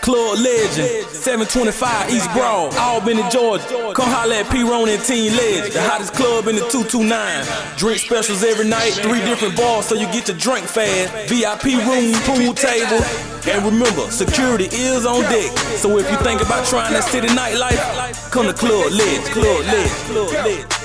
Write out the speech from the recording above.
Club Legend, 725 East Broad, Albany, Georgia. Come holla at P-Ron and Team Ledge, the hottest club in the 229. Drink specials every night, 3 different bars so you get your drink fast. VIP room, pool table. And remember, security is on deck. So if you think about trying that city nightlife, come to Club Ledge, Club Ledge, Club Ledge.